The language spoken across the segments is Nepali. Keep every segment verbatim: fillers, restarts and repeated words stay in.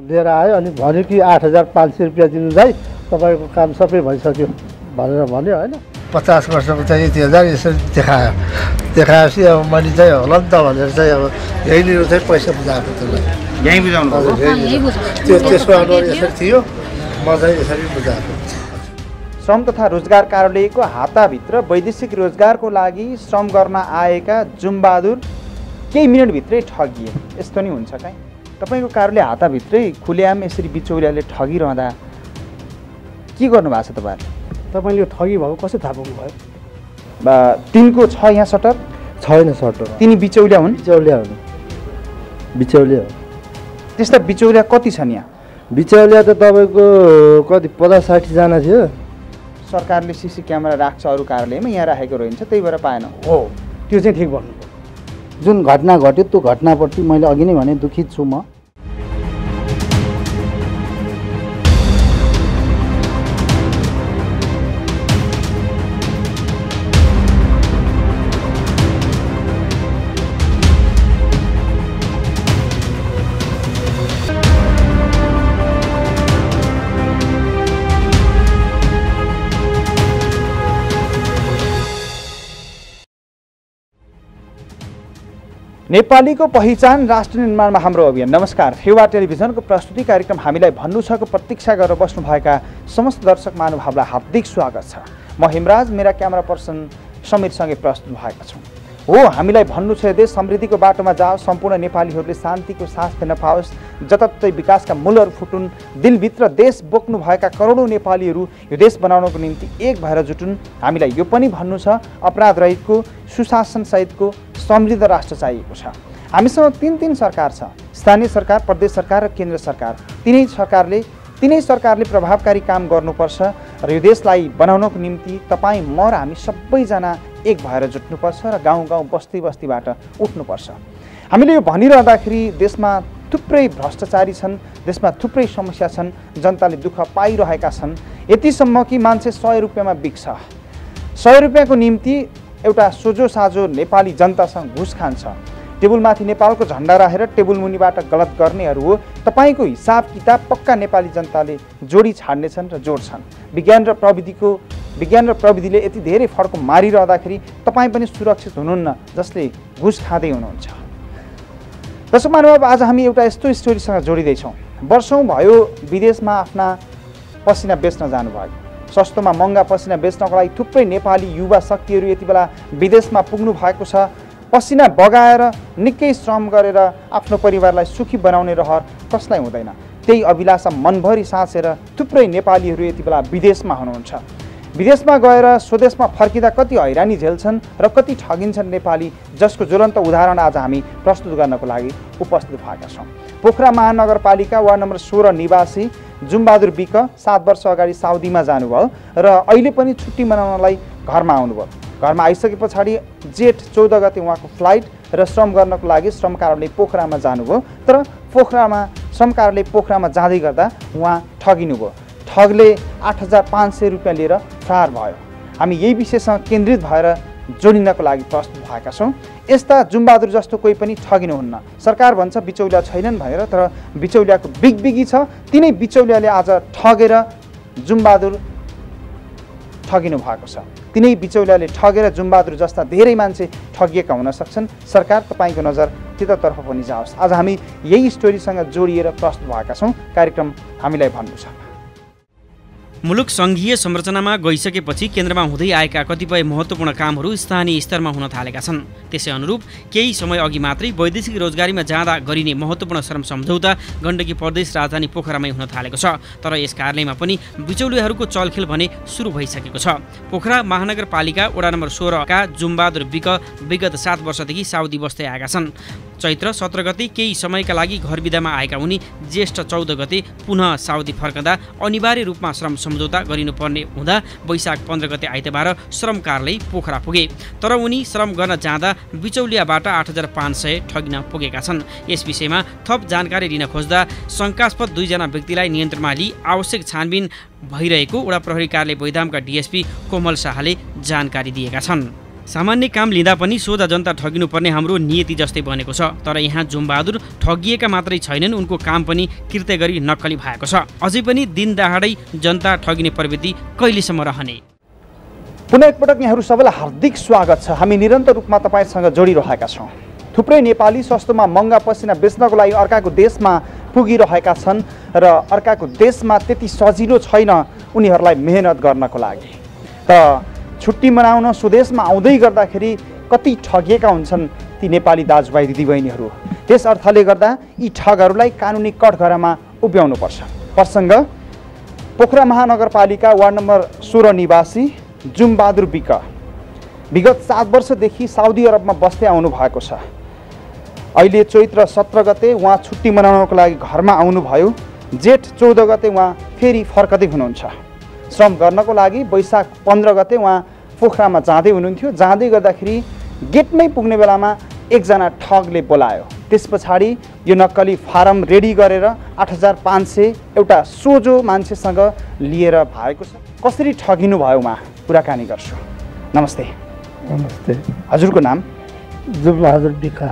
लिएर आयो अनि भन्यो कि आठ हजार पाँच सय रुपियाँ दिनु दाइ तपाईँको काम सबै भइसक्यो भनेर भन्यो होइन। पचास वर्षको चाहिँ यति हजार यसरी देखायो देखाएपछि अब मैले चाहिँ होला नि त भनेर चाहिँ अब यहीँनिर चाहिँ पैसा बुझाएको त्यसलाई यहीँ बुझाउनु त्यो त्यसको अनुहार यसरी थियो म चाहिँ यसरी बुझाएको। श्रम तथा रोजगार कार्यालयको हाताभित्र वैदेशिक रोजगारको लागि श्रम गर्न आएका जुमबहादुर केही मिनटभित्रै ठगिए यस्तो नि हुन्छ काहीँ? तपाईँको कार्यालय हाताभित्रै खुलेआम यसरी बिचौलियाले ठगिरहँदा के गर्नुभएको छ तपाईँहरूले? तपाईँले यो ठगी भएको कसरी थाहा पाउनुभयो? तिनको छ यहाँ सटर? छैन सटर। तिनी बिचौलिया हुन्? बिचौलिया हुन् बिचौलिया हो। त्यस्ता बिचौलिया कति छन् यहाँ? बिचौलिया त तपाईँको कति पचास साठीजना थियो। सरकारले सिसी क्यामेरा राख्छ अरू कार्यालयमा, यहाँ राखेको रहन्छ त्यही भएर पाएन। हो त्यो चाहिँ ठिक भन्नु। जुन घटना घट्यो त्यो घटनाप्रति मैले अघि नै भने दुखित छु म। नेपालीको पहिचान राष्ट्र निर्माणमा हाम्रो अभियान। नमस्कार, फेवा टेलिभिजनको प्रस्तुति कार्यक्रम हामीलाई भन्नु छको प्रतीक्षा गरेर बस्नुभएका समस्त दर्शक महानुभावलाई हार्दिक स्वागत छ। म हेमराज, मेरा क्यामेरा पर्सन समीरसँगै प्रस्तुत भएका छौँ। हो, हामीलाई भन्नु छ देश समृद्धिको बाटोमा जाओस्, सम्पूर्ण नेपालीहरूले शान्तिको सास फेर्न पाओस्, जताततै विकासका मूलहरू फुटुन्, दिलभित्र देश बोक्नुभएका करोडौँ नेपालीहरू यो देश बनाउनको निम्ति एक भएर जुटुन्। हामीलाई यो पनि भन्नु छ अपराध रहितको सुशासन सहितको समृद्ध राष्ट्र चाहिएको छ। हामीसँग तीन तीन सरकार छ, स्थानीय सरकार, प्रदेश सरकार र केन्द्र सरकार। तिनै सरकारले तिनै सरकारले प्रभावकारी काम गर्नुपर्छ र यो देशलाई बनाउनको निम्ति तपाईँ म र हामी सबैजना एक भएर जुट्नुपर्छ र गाउँ गाउँ बस्ती बस्तीबाट उठ्नुपर्छ। हामीले यो भनिरहँदाखेरि देशमा थुप्रै भ्रष्टाचारी छन्, देशमा थुप्रै समस्या छन्, जनताले दुःख पाइरहेका छन्। यतिसम्म कि मान्छे सय रुपियाँमा बिक्छ। सय रुपियाँको निम्ति एउटा सोझो साझो नेपाली जनतासँग घुस खान्छ। टेबुलमाथि नेपालको झन्डा राखेर टेबुल मुनिबाट गलत गर्नेहरू हो। तपाईँको हिसाब किताब पक्का नेपाली जनताले जोडी छाड्नेछन् र जोड्छन्। विज्ञान र प्रविधिको विज्ञान र प्रविधिले यति धेरै फड्को मारिरहँदाखेरि तपाईँ पनि सुरक्षित हुनुहुन्न जसले घुस खाँदै हुनुहुन्छ। दर्शक महानुभाव, आज हामी एउटा यस्तो स्टोरीसँग जोडिँदैछौँ। वर्षौँ भयो विदेशमा आफ्ना पसिना बेच्न जानुभयो। सस्तोमा महँगा पसिना बेच्नको लागि थुप्रै नेपाली युवा शक्तिहरू यति बेला विदेशमा पुग्नु भएको छ। पसिना बगाएर निकै श्रम गरेर आफ्नो परिवारलाई सुखी बनाउने रहर कसलाई हुँदैन। त्यही अभिलाषा मनभरि साँचेर थुप्रै नेपालीहरू यति बेला विदेशमा हुनुहुन्छ। विदेशमा गएर स्वदेशमा फर्किँदा कति हैरानी झेल्छन् र कति ठगिन्छन् नेपाली, जसको ज्वलन्त उदाहरण आज हामी प्रस्तुत गर्नको लागि उपस्थित भएका छौँ। पोखरा महानगरपालिका वार्ड नम्बर सोह्र निवासी जुमबहादुर विक सात वर्ष अगाडि साउदीमा जानुभयो र अहिले पनि छुट्टी मनाउनलाई घरमा आउनुभयो। घरमा आइसके पछाडि जेठ चौध गते उहाँको फ्लाइट र श्रम गर्नको लागि श्रम कार्यालय पोखरामा जानुभयो। तर पोखरामा श्रम कार्यालय पोखरामा जाँदै गर्दा उहाँ ठगिनुभयो। ठगले आठ हजार पाँच सय रुपियाँ लिएर फरार भयो। हामी यही विषयसँग केन्द्रित भएर जोडिनको लागि प्रस्तुत भएका छौँ। यस्ता जुमबहादुर जस्तो कोही पनि ठगिनुहुन्न। सरकार भन्छ बिचौलिया छैनन् भनेर, तर बिचौलियाको बिगबिगी छ। तिनै बिचौलियाले आज ठगेर जुमबहादुर ठगिनु भएको छ। तिनै बिचौलियाले ठगेर जुमबहादुर जस्ता धेरै मान्छे ठगिएका हुन सक्छन्। सरकार, तपाईँको नजर त्यतातर्फ पनि जाओस्। आज हामी यही स्टोरीसँग जोडिएर प्रस्तुत भएका छौँ। कार्यक्रम हामीलाई भन्नु छ। मुलुक सङ्घीय संरचनामा गइसकेपछि केन्द्रमा हुँदै आएका कतिपय महत्त्वपूर्ण कामहरू स्थानीय स्तरमा हुन थालेका छन्। त्यसै अनुरूप केही समय अघि मात्रै वैदेशिक रोजगारीमा जाँदा गरिने महत्त्वपूर्ण श्रम सम्झौता गण्डकी प्रदेश राजधानी पोखरामै हुन थालेको छ। तर यस कार्यालयमा पनि बिचौलियाहरूको चलखेल भने सुरु भइसकेको छ। पोखरा महानगरपालिका वडा नम्बर सोह्रका जुमबहादुर विक विगत सात वर्षदेखि साउदी बस्दै आएका छन्। चैत्र सत्र गते केही समयका लागि घर बिदामा आएका उनी ज्येष्ठ चौध गते पुनः साउदी फर्कँदा अनिवार्य रूपमा श्रम सम्झौता गरिनुपर्ने हुँदा वैशाख पन्ध्र गते आइतबार श्रम कार्यालय पोखरा पुगे। तर उनी श्रम गर्न जाँदा बिचौलियाबाट आठ हजार पाँच सय ठगिन पुगेका छन्। यस विषयमा थप जानकारी लिन खोज्दा शङ्कास्पद दुईजना व्यक्तिलाई नियन्त्रणमा लिई आवश्यक छानबिन भइरहेको वडा प्रहरी कार्यालय बैदामका डिएसपी कोमल शाहले जानकारी दिएका छन्। सामान्य काम लिँदा पनि सोझा जनता ठगिनुपर्ने हाम्रो नियति जस्तै बनेको छ। तर यहाँ जुमबहादुर ठगिएका मात्रै छैनन्, उनको काम पनि कृत्य गरी नक्कली भएको छ। अझै पनि दिन दहाडै जनता ठगिने प्रवृत्ति कहिलेसम्म रहने? पुनः एकपटक यहाँहरू सबैलाई हार्दिक स्वागत छ। हामी निरन्तर रूपमा तपाईँसँग जोडिरहेका छौँ। थुप्रै नेपाली सस्तोमा महँगा पसिना बेच्नको लागि अर्काको देशमा पुगिरहेका छन् र अर्काको देशमा त्यति सजिलो छैन उनीहरूलाई मेहनत गर्नको लागि। त छुट्टी मनाउन स्वदेशमा आउँदै गर्दाखेरि कति ठगिएका हुन्छन् ती नेपाली दाजुभाइ दिदीबहिनीहरू। त्यस अर्थले गर्दा यी ठगहरूलाई कानुनी कठघरामा उभ्याउनुपर्छ। प्रसङ्ग पोखरा महानगरपालिका वार्ड नम्बर सोह्र निवासी जुमबहादुर विक विगत सात वर्षदेखि साउदी अरबमा बस्दै आउनु भएको छ। अहिले चैत्र सत्र गते उहाँ छुट्टी मनाउनको लागि घरमा आउनुभयो। जेठ चौध गते उहाँ फेरि फर्कदै हुनुहुन्छ। श्रम गर्नको लागि वैशाख पन्ध्र गते उहाँ पोखरामा जाँदै हुनुहुन्थ्यो। जाँदै गर्दाखेरि गेटमै पुग्ने बेलामा एकजना ठगले बोलायो। त्यस पछाडि यो नक्कली फारम रेडी गरेर आठ हजार पाँच सय एउटा सोझो मान्छेसँग लिएर भएको छ। कसरी ठगिनु भयो उहाँ कुराकानी गर्छु। नमस्ते। नमस्ते। हजुरको नाम? जुमबहादुर विक।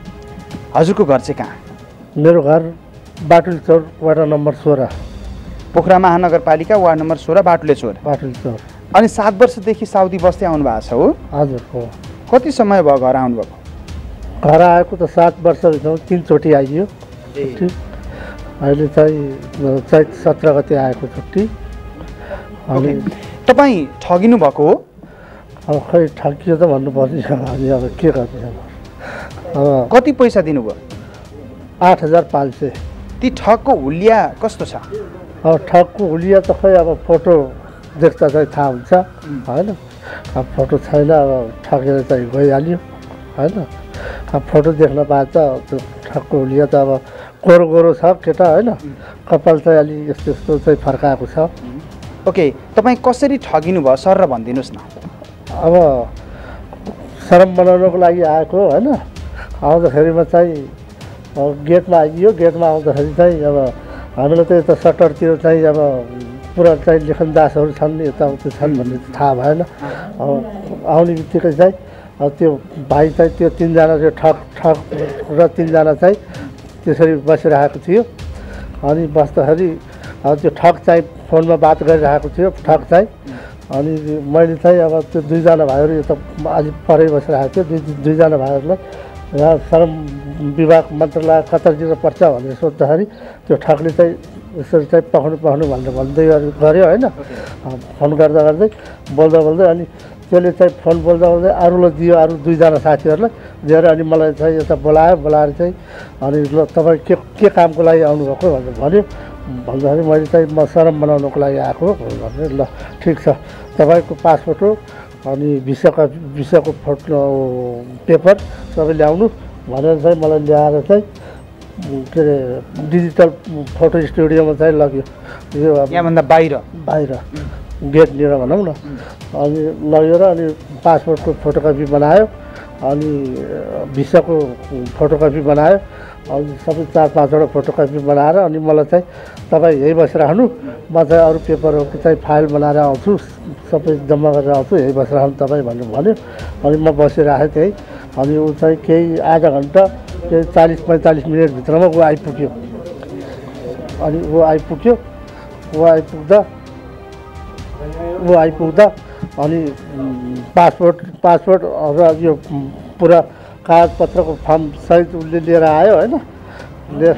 हजुरको घर चाहिँ कहाँ? मेरो घर बाटुल चौर वार्ड नम्बर सोह्र। पोखरा महानगरपालिका वार्ड नम्बर सोह्र बाटुले चौर। बाटुल चौर। अनि सात वर्षदेखि साउदी बस्दै आउनु भएको छ हो? हजुर हो। कति समय भयो घर आउनुभएको? घर आएको त सात वर्ष तिनचोटि आइयो छुट्टी। अहिले चाहिँ चैत सत्र गते आएको छुट्टी। अनि तपाईँ ठगिनु भएको हो? अब खै ठगियो त भन्नु पर्ने अनि अब के गर्ने अब। कति पैसा दिनुभयो? आठ हजार पाँच सय। ती ठगको हुलिया कस्तो छ? अब ठगको हुलिया त खै अब फोटो देख्दा चाहिँ थाहा हुन्छ होइन। अब फोटो छैन, अब ठगेर चाहिँ गइहाल्यो होइन। अब फोटो देख्न पाए त त्यो ठगको हुलिया त अब गोरो गोरो छ केटा होइन। कपाल चाहिँ अलि यस्तो यस्तो चाहिँ फर्काएको छ। ओके, तपाईँ कसरी ठगिनु भयो सर र भनिदिनुहोस् न। अब शरम बनाउनको लागि आएको होइन। आउँदाखेरिमा चाहिँ गेटमा आइयो। गेटमा आउँदाखेरि चाहिँ अब हामीलाई त यता सटरतिर चाहिँ अब पुरा चाहिँ लेखनदासहरू छन् यताउति छन् भन्ने थाहा भएन। अब आउने बित्तिकै चाहिँ त्यो भाइ चाहिँ त्यो तिनजना त्यो ठग ठग र तिनजना चाहिँ त्यसरी बसिरहेको थियो। अनि बस्दाखेरि अब त्यो ठग चाहिँ फोनमा बात गरिरहेको थियो ठग चाहिँ। अनि मैले चाहिँ अब त्यो दुईजना भाइहरू यता अलि परै बसिरहेको थियो। दुई दुईजना भाइहरूलाई यहाँ श्रम विभाग मन्त्रालय कतातिर पर्छ भनेर सोद्धाखेरि त्यो ठगले चाहिँ यसरी चाहिँ पखाउनु पखाउनु भनेर भन्दै गऱ्यो होइन। फोन गर्दा गर्दै बोल्दा बोल्दै अनि त्यसले चाहिँ फोन बोल्दा बोल्दै अरूलाई दियो, अरू दुईजना साथीहरूलाई दिएर अनि मलाई चाहिँ यता बोलायो। बोलाएर चाहिँ अनि ल तपाईँ के के कामको लागि आउनुभएको भनेर भन्यो। भन्दाखेरि मैले चाहिँ म शरम बनाउनको लागि आएको भने ल ठिक छ तपाईँको पासपोर्ट हो अनि भिसाको भिसाको फोटो पेपर सबै ल्याउनु भनेर चाहिँ मलाई ल्याएर चाहिँ के अरे डिजिटल फोटो स्टुडियोमा चाहिँ लग्यो। यो यहाँभन्दा बाहिर बाहिर गेटनिर भनौँ न। अनि लगेर अनि पासपोर्टको फोटोकपी बनायो अनि भिसाको फोटोकपी बनायो। अनि सबै चार पाँचवटा फोटोकपी बनाएर अनि मलाई चाहिँ तपाईँ यहीँ बसिरहनु, म चाहिँ अरू पेपरहरूको चाहिँ फाइल बनाएर आउँछु, सबै जम्मा गरेर आउँछु, यहीँ बसिरहनु तपाईँ भनेर भन्यो। अनि म बसिरहेँ त्यहीँ। अनि ऊ चाहिँ केही आधा घन्टा केही चालिस पैँतालिस मिनटभित्रमा ऊ आइपुग्यो। अनि ऊ आइपुग्यो ऊ आइपुग्दा ऊ आइपुग्दा अनि पासपोर्ट पासपोर्ट र यो पुरा कागजपत्रको फर्म सहित उसले लिएर आयो होइन। लिएर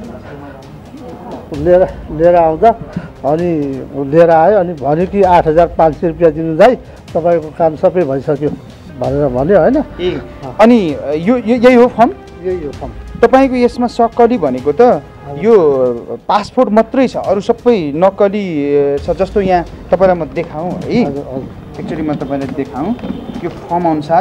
लिएर लिएर आउँदा अनि लिएर आयो अनि भन्यो कि आठ हजार पाँच सय रुपियाँ दिनु दाइ तपाईँको काम सबै भइसक्यो भनेर भन्यो होइन। अनि यो यही हो फर्म? यही हो फर्म। तपाईँको यसमा सक्कली भनेको त यो पासपोर्ट मात्रै छ, अरू सबै नक्कली छ। जस्तो यहाँ तपाईँलाई म देखाउँ है, एक्चुअली म तपाईँलाई देखाउँ यो फर्म अनुसार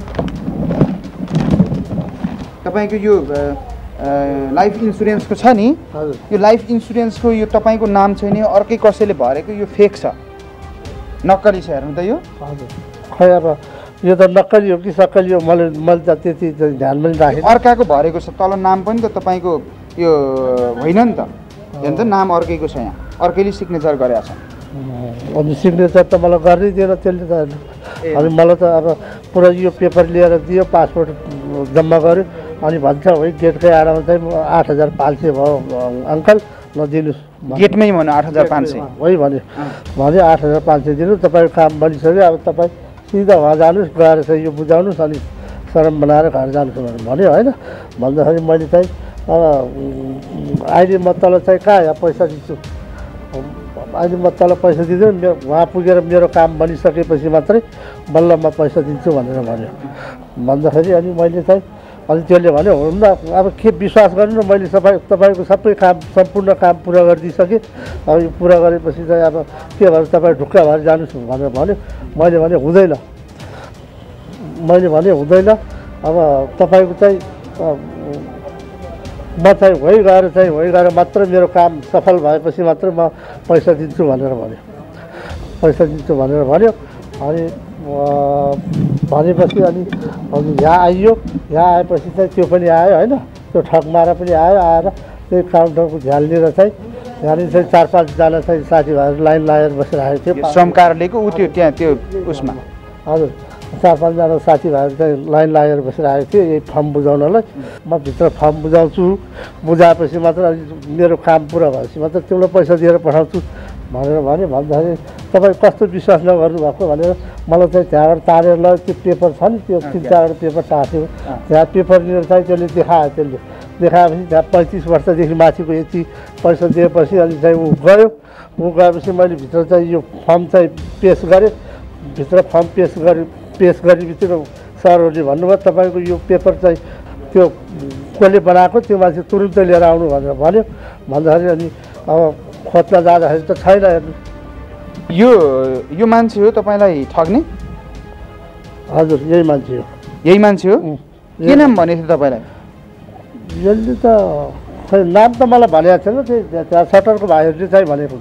तपाईँको यो लाइफ इन्सुरेन्सको छ नि, यो लाइफ इन्सुरेन्सको यो तपाईँको नाम छैन, अर्कै कसैले भरेको यो फेक छ, नक्कली छ। हेर्नु त यो। हजुर खै अब यो त नक्कली हो कि सक्कली हो मैले मैले त त्यति ध्यान पनि राखेँ। अर्काको भरेको छ, तल नाम पनि त तपाईँको यो होइन नि त। हेर्नु त नाम अर्कैको छ, यहाँ अर्कैले सिग्नेचर गरेको छ। अनि सिग्नेचर त मलाई गर्नै दिएन त्यसले त। अनि मलाई त अब पुरा यो पेपर लिएर दियो, पासपोर्ट जम्मा गऱ्यो, अनि भन्छ है गेटकै आडामा चाहिँ आठ हजार पाँच सय भयो अङ्कल नदिनुहोस्, गेटमै भन्नु आठ हजार पाँच सय है भन्यो। भन्यो आठ हजार पाँच सय दिनु, तपाईँको काम बनिसक्यो, अब तपाईँ सिधा उहाँ जानुहोस्, गएर चाहिँ यो बुझाउनुहोस्, अनि शरम बनाएर घर जानुहोस् भनेर भन्यो होइन। भन्दाखेरि मैले चाहिँ अब अहिले म तल चाहिँ कहाँ यहाँ पैसा दिन्छु, अहिले म तल पैसा दिँदैन, मेरो उहाँ पुगेर मेरो काम बनिसकेपछि मात्रै बल्ल म पैसा दिन्छु भनेर भन्यो। भन्दाखेरि अनि मैले चाहिँ अनि त्यसले भन्यो हुन्न, अब के विश्वास गर्नु न, मैले सबै तपाईँको सबै काम सम्पूर्ण काम पुरा गरिदिइसकेँ, अब यो पुरा गरेपछि चाहिँ अब के गर्नु, तपाईँ ढुक्क भएर जानुहोस् भनेर भन्यो। मैले भने हुँदैन, मैले भने हुँदैन, अब तपाईँको चाहिँ म चाहिँ होइ गएर चाहिँ होइ गएर मात्र मेरो काम सफल भएपछि मात्र म पैसा दिन्छु भनेर भन्यो, पैसा दिन्छु भनेर भन्यो। अनि भनेपछि अनि अनि यहाँ आइयो, यहाँ आएपछि चाहिँ त्यो पनि आयो होइन, त्यो ठगमारा पनि आयो, आएर त्यही काउन्टरको ध्यान लिएर चाहिँ यहाँनिर चाहिँ चार पाँचजना चाहिँ साथीभाइहरू लाइन लगाएर बसिरहेको थियो श्रम कार्यालयको ऊ त्यो त्यहाँ त्यो उसमा। हजुर, चार पाँचजना साथीभाइहरू चाहिँ लाइन लागेर बसिरहेको थियो यही फर्म बुझाउनलाई। म भित्र फर्म बुझाउँछु, बुझाएपछि मात्र मेरो काम पुरा भएपछि मात्र तिमीलाई पैसा दिएर पठाउँछु भनेर भन्यो। भन्दाखेरि तपाईँ कस्तो विश्वास नगर्नु भएको भनेर मलाई चाहिँ त्यहाँबाट तारेर ल त्यो पेपर छ नि, त्यो तिन चारवटा पेपर टाँस्यो, त्यहाँ पेपर लिएर चाहिँ त्यसले देखायो, त्यसले देखाएपछि त्यहाँ पैँतिस वर्षदेखि माथिको यति पैसा दिएपछि अनि चाहिँ ऊ गयो। ऊ गएपछि मैले भित्र चाहिँ यो फर्म चाहिँ पेस गरेँ, भित्र फर्म पेस गरे पेस गरे बित्तिकै सरहरूले भन्नुभयो तपाईँको यो पेपर चाहिँ त्यो कसले बनाएको त्यो मान्छे तुरुन्तै लिएर आउनु भनेर भन्यो। भन्दाखेरि अनि अब खोज्न जाँदाखेरि त छैन हेर्नु। यो यो मान्छे हो तपाईँलाई ठग्ने? हजुर, यही मान्छे हो। यही मान्छे हो? के नाम भनेको थियो तपाईँलाई? यसले त खै नाम त मलाई भनेको थिएन, त्यहाँ सटरको भाइहरूले चाहिँ भनेको।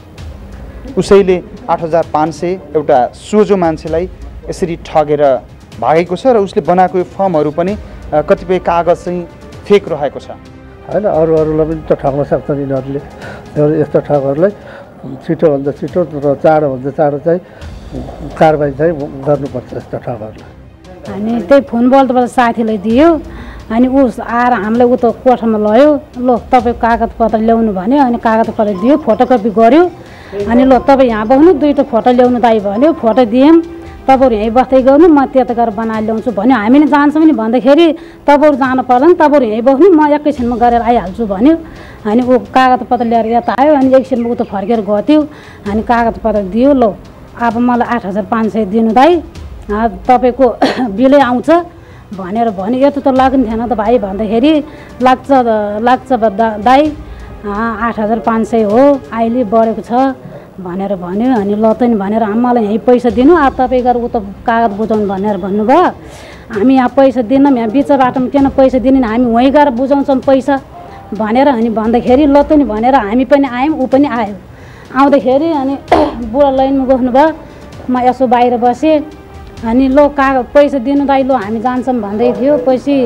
उसैले आठ हजार पाँच सय एउटा सोझो मान्छेलाई यसरी ठगेर भागेको छ र उसले बनाएको यो फर्महरू पनि कतिपय कागज चाहिँ फेक रहेको छ होइन। अरू अरूलाई पनि त ठग्न सक्छन् यिनीहरूले, यस्तो ठगहरूलाई छिटोभन्दा छिटो र चाँडोभन्दा चाँडो चाहिँ कारबाही चाहिँ गर्नुपर्छ यस्तो ठगहरूलाई। अनि त्यही फोन बोल्दाबाट साथीलाई दियो, अनि ऊ आएर हामीलाई ऊ त कोठामा लयो, ल तपाईँको कागजपत्र ल्याउनु भन्यो, अनि कागजपत्र दियो, फोटोकपी गऱ्यो, अनि ल तपाईँ यहाँ बस्नु दुईवटा फोटो ल्याउनु दाइ भन्यो, फोटो दियौँ, तपाईँहरू यहीँ बस्दै गर्नु म त्यता गएर बनाएर ल्याउँछु भन्यो। हामीले जान्छौँ नि भन्दाखेरि तपाईँहरू जानु पर्दैन, तपाईँहरू यहीँ बस्नु म एकैछिनमा गरेर आइहाल्छु भन्यो। अनि ऊ कागजपत्र लिएर यता आयो, अनि एकछिनमा ऊ त फर्केर गएको थियो, अनि कागजपत्र दियो, ल अब मलाई आठ हजार पाँच सय दिनु दाइ, तपाईँको बिलै आउँछ भनेर भन्यो। यता त लाग्ने थिएन त भाइ भन्दाखेरि लाग्छ लाग्छ दाइ आठ हजार पाँच सय हो, अहिले बढेको छ भनेर भन्यो। अनि ल त नि भनेर मलाई यहीँ पैसा दिनु, अब तपाईँ गएर ऊ त कागज बुझाउनु भनेर भन्नुभयो। हामी यहाँ पैसा दिनौँ, यहाँ बिच बाटोमा किन पैसा दिने, हामी वहीँ गएर बुझाउँछौँ पैसा भनेर अनि भन्दाखेरि ल त नि भनेर हामी पनि आयौँ, ऊ पनि आयो। आउँदाखेरि अनि बुढा लाइनमा बस्नुभयो, म यसो बाहिर बसेँ, अनि लो कागज पैसा दिनु दाइ, लो हामी जान्छौँ भन्दै थियो। पछि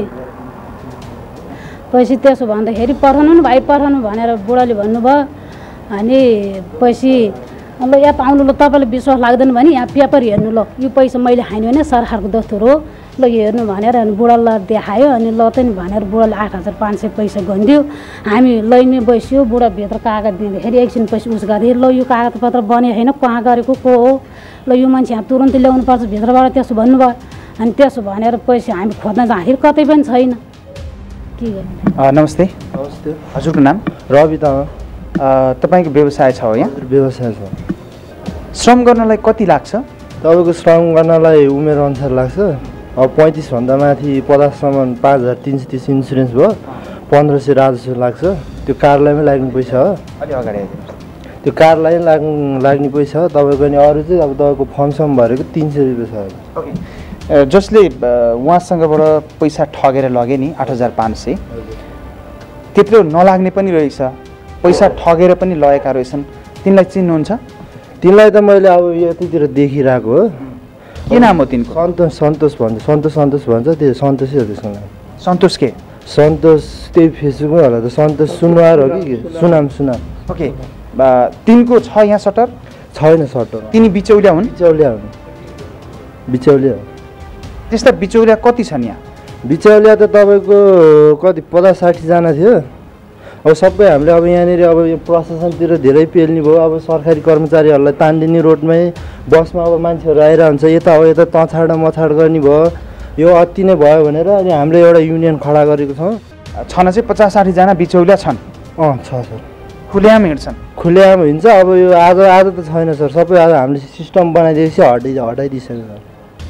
पछि त्यसो भन्दाखेरि पठाउनु नि भाइ पठाउनु भनेर बुढाले भन्नुभयो। अनि पछि ल यहाँ आउनु, ल तपाईँलाई विश्वास लाग्दैन भने यहाँ पेपर हेर्नु, ल यो पैसा मैले खाने भने सरकारको दस्तुर हो, ल हेर्नु भनेर अनि बुढालाई देखायो। अनि ल त नि भनेर बुढाले आठ हजार पाँच सय पैसा गनिदियो। हामी लाइनमा बस्यो, बुढाभित्र कागज दिँदाखेरि एकछिन पछि उस गर्दाखेरि ल यो कागजपत्र बने होइन, कहाँ गरेको को हो, ल यो मान्छे यहाँ तुरन्तै ल्याउनु पर्छ भित्रबाट त्यसो भन्नुभयो। अनि त्यसो भनेर पैसा हामी खोज्न जाँदाखेरि कतै पनि छैन। के गर्नु? नमस्ते। नमस्ते। हजुरको नाम? रवि तामाङ। तपाईँको व्यवसाय छ हो यहाँ? व्यवसाय छ। श्रम गर्नलाई कति लाग्छ? तपाईँको श्रम गर्नलाई उमेर अनुसार लाग्छ। अब पैँतिसभन्दा माथि पचाससम्म पाँच हजार तिन सय तिस इन्सुरेन्स भयो, पन्ध्र सय राजस्व लाग्छ। त्यो कारलाई लाग्ने पैसा हो। अलि अगाडि त्यो कारलाई लाग्नु लाग्ने पैसा हो तपाईँको। अनि अरू चाहिँ अब तपाईँको फर्मसम्म भरेको तिन सय रुपियाँ छ। ओके, जसले उहाँसँगबाट पैसा ठगेर लगे नि आठ हजार पाँच सय, त्यत्रो नलाग्ने पनि रहेछ, पैसा ठगेर पनि लगेका रहेछन्, तिनलाई चिन्नुहुन्छ? तिनलाई त मैले अब यतितिर देखिरहेको हो। के नाम हो तिनको? सन्तोष सन्तोष भन्छ, सन्तोष सन्तोष भन्छ, त्यो सन्तोषै हो त्यसको नाम। सन्तोष के? सन्तोष त्यही फेसबुकमै होला त, सन्तोष सुनवार हो कि सुनाम सुनाम। ओके, तिनको छ यहाँ सटर? छैन सटर। तिनी बिचौलिया हुन्? बिचौलिया हुन्। बिचौलिया हो। त्यस्ता बिचौलिया कति छन् यहाँ? बिचौलिया त तपाईँको कति पचास साठीजना थियो। अब सबै हामीले अब यहाँनिर अब यो प्रशासनतिर धेरै पेल्ने भयो। अब सरकारी कर्मचारीहरूलाई तान्दिने रोडमै बसमा अब मान्छेहरू आइरहन्छ, यता हो यता तछाड मछाड गर्ने भयो। यो अति नै भयो भनेर अनि हामीले एउटा युनियन खडा गरेको छौँ। छन चाहिँ पचास साठीजना बिचौलिया छन्? अँ छ सर। खुलेआम हिँड्छन्? खुलेआम हिँड्छ। अब यो आज आज त छैन सर, सबै आज हामीले सिस्टम बनाइदिएपछि हटाइ हटाइदिइसक्यो सर।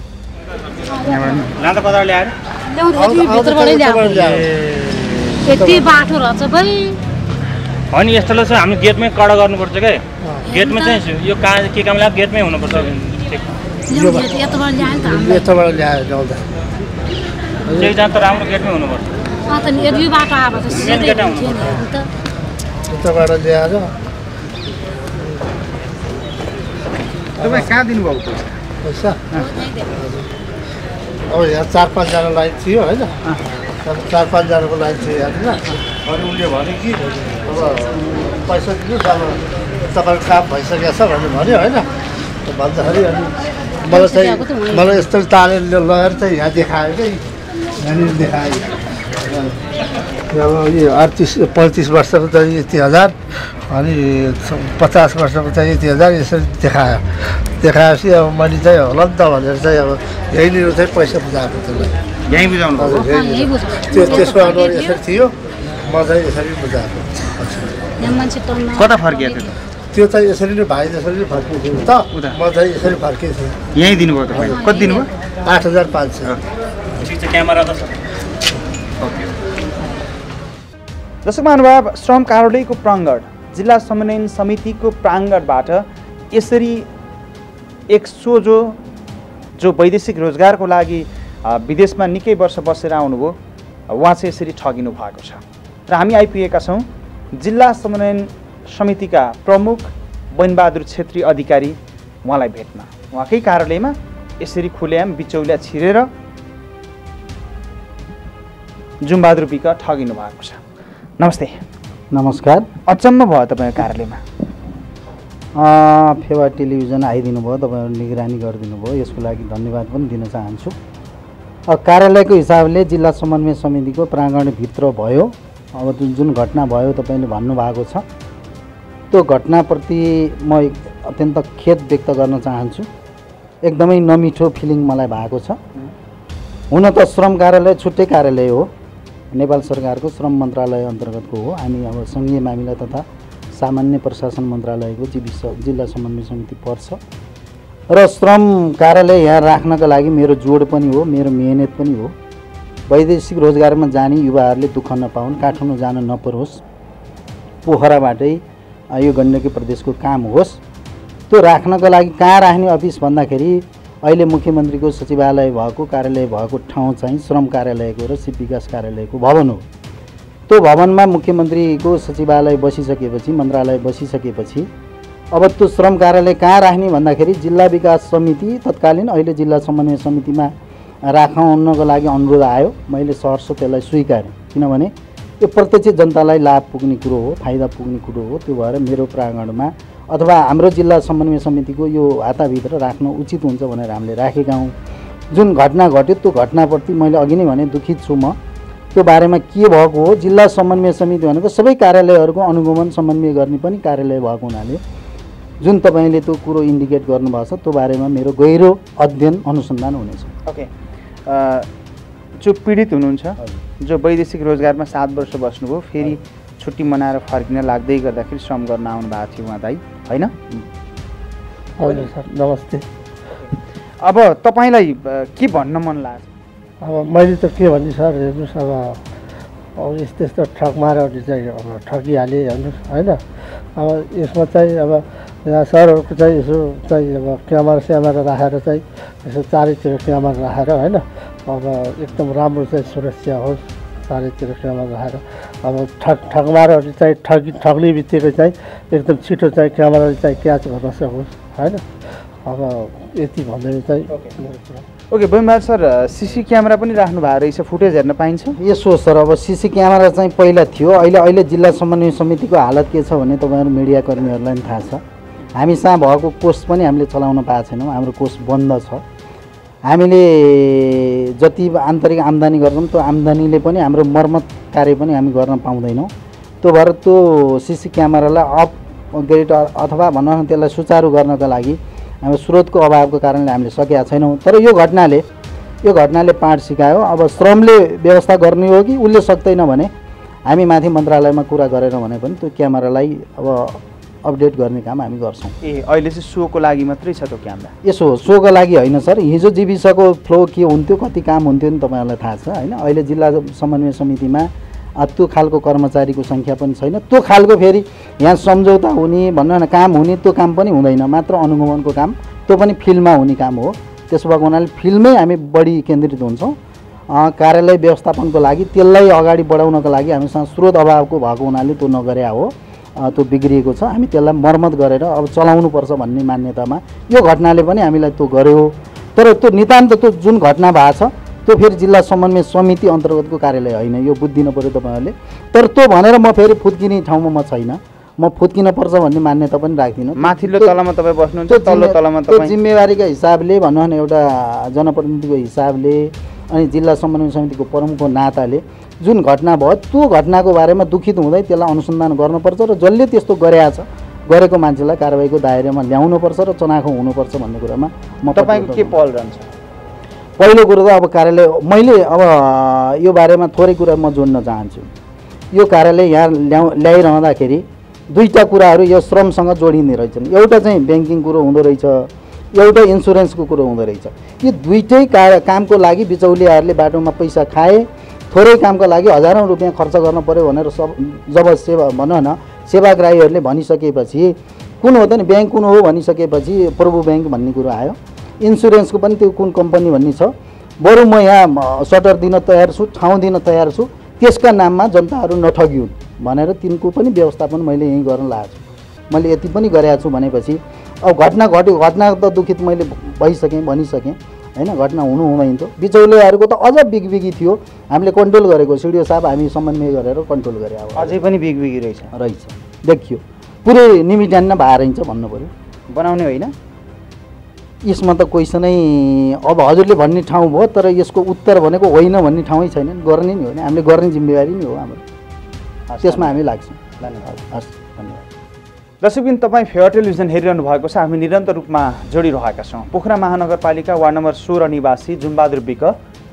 यति बाटो रहेछ भाइ। होइन यस्तोलाई चाहिँ हामी गेटमै कडा गर्नुपर्छ क्या। गेटमा चाहिँ यो कहाँ के काम लाग्यो गेटमै हुनुपर्छ। यताबाट ल्याएर ल्याउँदा एकजना त राम्रो गेटमै हुनुपर्छ। यति बाटो आएको त यताबाट ल्याएर तपाईँ कहाँ दिनुभएको पैसा? अब यहाँ चार पाँचजना लाइन थियो होइन, चार पाँचजनाको लाइन थियो यहाँनिर। अनि उसले भन्यो कि अब पैसा दिनुहोस्, अब तपाईँको काम भइसकेको छ भनेर भन्यो होइन। भन्दाखेरि अनि मलाई चाहिँ मलाई यस्तो तारेर लगेर चाहिँ यहाँ देखायो कि यहाँनिर देखायो। अब यो अडतिस पैँतिस वर्षको चाहिँ यति हजार अनि पचास वर्षको चाहिँ यति हजार यसरी देखायो। देखाएपछि अब मैले चाहिँ होला नि त भनेर चाहिँ अब यहीँनिर चाहिँ पैसा बुझाएको त्यसलाई। यहीँ बुझाउनु त्यो त्यसको अनुहार यसरी थियो, म चाहिँ यसरी बुझाएको। कता फर्किएको थियो? त्यो चाहिँ यसरी नै भाइ जसरी नै फर्किएको थियो त, म चाहिँ यसरी फर्किएको थिएँ। यहीँ दिनुभयो तपाईँ? कति दिनुभयो? आठ हजार पाँच सय। क्यामेरा त छ। दर्शक महानुभाव, श्रम कार्यालयको प्राङ्गण, जिल्ला समन्वयन समितिको प्राङ्गणबाट यसरी एक सोझो जो वैदेशिक रोजगारको लागि विदेशमा निकै वर्ष बसेर आउनुभयो, उहाँ चाहिँ यसरी ठगिनु भएको छ। र हामी आइपुगेका छौँ जिल्ला समन्वयन समितिका प्रमुख बैनबहादुर छेत्री अधिकारी उहाँलाई भेट्न। उहाँकै कार्यालयमा यसरी खुलेआम बिचौलिया छिरेर जुमबहादुर विक ठगिनु भएको छ। नमस्ते। नमस्कार। अचम्म भयो तपाईँको कार्यालयमा? फेवा टेलिभिजन आइदिनु भयो, तपाईँहरू निगरानी गरिदिनु भयो, यसको लागि धन्यवाद पनि दिन चाहन्छु। कार्यालयको हिसाबले जिल्ला समन्वय समितिको प्राङ्गणभित्र भयो। अब जुन जुन घटना भयो तपाईँले भन्नुभएको छ, त्यो घटनाप्रति म अत्यन्त खेद व्यक्त गर्न चाहन्छु। एकदमै नमिठो फिलिङ मलाई भएको छ। हुन त श्रम कार्यालय छुट्टै कार्यालय हो, नेपाल सरकारको श्रम मन्त्रालय अन्तर्गतको हो। हामी अब सङ्घीय मामिला तथा सामान्य प्रशासन मन्त्रालयको जिल्ला समन्वय समिति पर्छ र श्रम कार्यालय यहाँ राख्नका लागि मेरो जोड पनि हो, मेरो मेहनत पनि हो। वैदेशिक रोजगारमा जाने युवाहरूले दुःख नपाउन्, काठमाडौँ जान नपरोस्, पोखराबाटै यो गण्डकी प्रदेशको काम होस्। त्यो राख्नका लागि कहाँ राख्ने अफिस भन्दाखेरि अहिले मुख्यमन्त्रीको सचिवालय भएको कार्यालय भएको ठाउँ चाहिँ श्रम कार्यालयको र सिप विकास कार्यालयको भवन हो। त्यो भवनमा मुख्यमन्त्रीको सचिवालय बसिसकेपछि, मन्त्रालय बसिसकेपछि अब त्यो श्रम कार्यालय कहाँ राख्ने भन्दाखेरि जिल्ला विकास समिति तत्कालीन अहिले जिल्ला समन्वय समितिमा राख्नको लागि अनुरोध आयो। मैले सहर्ष त्यसलाई स्वीकारेँ, किनभने यो प्रत्यक्ष जनतालाई लाभ पुग्ने कुरो हो, फाइदा पुग्ने कुरो हो। त्यो भएर मेरो प्राङ्गणमा अथवा हाम्रो जिल्ला समन्वय समितिको यो हाताभित्र राख्न उचित हुन्छ भनेर हामीले राखेका हौँ। जुन घटना घट्यो त्यो घटनाप्रति मैले अघि नै भने दुखित छु म। त्यो बारेमा के भएको हो, जिल्ला समन्वय समिति भनेको सबै कार्यालयहरूको अनुगमन समन्वय गर्ने पनि कार्यालय भएको हुनाले जुन तपाईँले त्यो कुरो इन्डिकेट गर्नुभएको छ त्यो बारेमा मेरो गहिरो अध्ययन अनुसन्धान हुनेछ। ओके, जो पीडित हुनुहुन्छ, जो वैदेशिक रोजगारमा सात वर्ष बस्नुभयो, फेरि छुट्टी मनाएर फर्किन लाग्दै गर्दाखेरि श्रम गर्न आउनु भएको थियो उहाँ दाइ, होइन? हजुर सर, नमस्ते। अब तपाईँलाई के भन्न मन लाग्छ? अब मैले त के भन्ने सर, हेर्नुहोस् अब अब यस्तो यस्तो ठग मारेर चाहिँ अब ठगिहालेँ हेर्नुहोस् होइन। अब यसमा चाहिँ अब यहाँ सरहरूको चाहिँ यसो चाहिँ अब क्यामेरा स्यामेरा राखेर चाहिँ यसो चारैतिर क्यामेरा राखेर होइन, अब एकदम राम्रो चाहिँ सुरक्षा होस्, चारैतिर क्यामेरा राखेर अब ठग ठगमारहरू चाहिँ ठगी ठग्ने बित्तिकै चाहिँ एकदम छिटो चाहिँ क्यामेराले चाहिँ क्याच गर्न सकोस् होइन। अब यति भन्दै चाहिँ okay Bainbahadur sir, CC camera पनि राख्नु भएको रहेछ, फुटेज हेर्न पाइन्छ? यसो सर, अब सिसी क्यामेरा चाहिँ पहिला थियो, अहिले अहिले जिल्ला समन्वय समितिको हालत के छ भने तपाईँहरू मिडियाकर्मीहरूलाई पनि थाहा छ। हामीसँग भएको कोष पनि हामीले चलाउन पाएको छैनौँ, हाम्रो कोष बन्द छ। हामीले जति आन्तरिक आम्दानी गर्छौँ त्यो आम्दानीले पनि हाम्रो मर्मत कार्य पनि हामी गर्न पाउँदैनौँ। त्यो भएर त्यो सिसी क्यामेरालाई अपग्रेड अथवा भनौँ न त्यसलाई सुचारू गर्नका लागि हाम्रो स्रोतको अभावको कारणले हामीले सकेका छैनौँ। तर यो घटनाले यो घटनाले पाठ सिकायो। अब श्रमले व्यवस्था गर्ने हो कि उसले सक्दैन भने हामी माथि मन्त्रालयमा कुरा गरेर भने पनि त्यो क्यामेरालाई अब अपडेट गर्ने काम हामी गर्छौँ। ए अहिले चाहिँ सोको लागि मात्रै छ त्यो क्यामेरा? यसो सोको लागि होइन सर, हिजो जीविसको फ्लो के हुन्थ्यो, कति काम हुन्थ्यो नि तपाईँहरूलाई थाहा छ होइन। अहिले जिल्ला समन्वय समितिमा त्यो खालको कर्मचारीको सङ्ख्या पनि छैन। त्यो खालको फेरि यहाँ सम्झौता हुने भन्न न काम हुने त्यो काम पनि हुँदैन, मात्र अनुगमनको काम, त्यो पनि फिल्डमा हुने काम हो। त्यसो भएको हुनाले फिल्डमै हामी बढी केन्द्रित हुन्छौँ। कार्यालय व्यवस्थापनको लागि त्यसलाई अगाडि बढाउनको लागि हामीसँग स्रोत अभावको भएको हुनाले त्यो नगरे हो, त्यो बिग्रिएको छ। हामी त्यसलाई मर्मत गरेर अब चलाउनुपर्छ भन्ने मान्यतामा यो घटनाले पनि हामीलाई त्यो गर्यो। तर त्यो नितान्त त्यो जुन घटना भएको छ त्यो फेरि जिल्ला समन्वय समिति अन्तर्गतको कार्यालय होइन, यो बुझिदिनु पऱ्यो तपाईँहरूले। तर त्यो भनेर म फेरि फुत्किने ठाउँमा म छैन, म फुत्किन पर्छ भन्ने मान्यता पनि राख्दिनँ। माथिल्लो तलमा तपाईँ बस्नुहुन्छ, तल्लो तलमा तपाईँ जिम्मेवारीका हिसाबले भनौँ न, एउटा जनप्रतिनिधिको हिसाबले अनि जिल्ला समन्वय समितिको प्रमुखको नाताले जुन घटना भयो त्यो घटनाको बारेमा दुखित हुँदै त्यसलाई अनुसन्धान गर्नुपर्छ र जसले त्यस्तो गरेको छ गरेको मान्छेलाई कारबाहीको दायरामा ल्याउनुपर्छ र चनाखो हुनुपर्छ भन्ने कुरामा म तपाईँको के पहल रहन्छ? पहिलो कुरो त अब कार्यालय मैले अब यो बारेमा थोरै कुरा म जोड्न चाहन्छु। यो कार्यालय यहाँ ल्याउ ल्याइरहँदाखेरि दुईवटा कुराहरू यो श्रमसँग जोडिँदै रहेछन्। एउटा चाहिँ ब्याङ्किङ कुरो हुँदो रहेछ, एउटा इन्सुरेन्सको कुरो हुँदो रहेछ। यो दुइटै का कामको लागि बिचौलियाहरूले बाटोमा पैसा खाए, थोरै कामको लागि हजारौँ रुपियाँ खर्च गर्नु पऱ्यो भनेर सब जब सेवा भनौँ न सेवाग्राहीहरूले भनिसकेपछि कुन हो त नि ब्याङ्क कुन हो भनिसकेपछि प्रभु ब्याङ्क भन्ने कुरो आयो। इन्सुरेन्सको पनि त्यो कुन कम्पनी भन्ने छ। बरु म यहाँ सटर दिन तयार छु, ठाउँ दिन तयार छु, त्यसका नाममा जनताहरू नठगिउन् भनेर तिनको पनि व्यवस्थापन मैले यहीँ गर्न लागेको छु। मैले यति पनि गरेको छु भनेपछि अब घटना घट्यो, घटना त दुखित मैले भइसकेँ भनिसकेँ होइन। घटना हुनु हुँदैन थियो, बिचौलियाहरूको त अझ बिगबिगी थियो, हामीले कन्ट्रोल गरेको सिडिओ साहब हामी समन्वय गरेर कन्ट्रोल गरे। अब अझै पनि बिगबिगी रहेछ रहेछ देखियो, पुरै निमिट्यान्न भारिन्छ भन्नु पऱ्यो। बनाउने होइन यसमा त क्वेसनै अब हजुरले भन्ने ठाउँ भयो, तर यसको उत्तर भनेको होइन भन्ने ठाउँै छैन। गर्ने नि होइन, हामीले गर्ने जिम्मेवारी नै हो हाम्रो, त्यसमा हामी लाग्छौँ। धन्यवाद। हस् धन्यवाद। दर्शकबिन, तपाईँ फेयर टेलिभिजन हेरिरहनु भएको छ। हामी निरन्तर रूपमा जोडिरहेका छौँ। पोखरा महानगरपालिका वार्ड नम्बर सोह्र निवासी जुम्बहादुर विक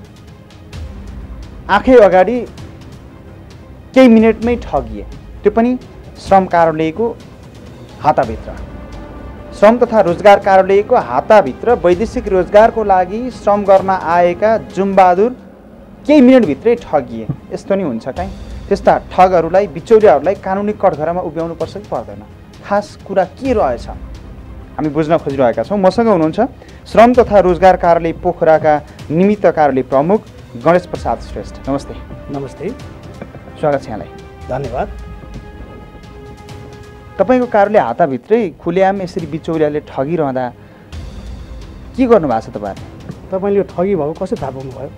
आँखै अगाडि केही मिनटमै ठगिए, त्यो पनि श्रम कार्यालयको हाताभित्र। श्रम तथा रोजगार कार्यालयको हाताभित्र वैदेशिक रोजगारको लागि श्रम गर्न आएका जुम्बहादुर केही मिनटभित्रै ठगिए। यस्तो नि हुन्छ काहीँ? त्यस्ता ठगहरूलाई, बिचौलियाहरूलाई कानुनी कठघरामा उभ्याउनु पर्छ कि पर्दैन? खास कुरा के रहेछ हामी बुझ्न खोजिरहेका छौँ। मसँग हुनुहुन्छ श्रम तथा रोजगार कार्यालय पोखराका निमित्त कार्यालय प्रमुख गणेश प्रसाद श्रेष्ठ। नमस्ते। नमस्ते, स्वागत छ यहाँलाई। धन्यवाद। तपाईँको कार्यालय हाताभित्रै खुलेआम यसरी बिचौलियाले ठगिरहँदा के गर्नुभएको छ तपाईँहरूले? तपाईँले यो ठगी भएको कसरी थाहा पाउनुभयो?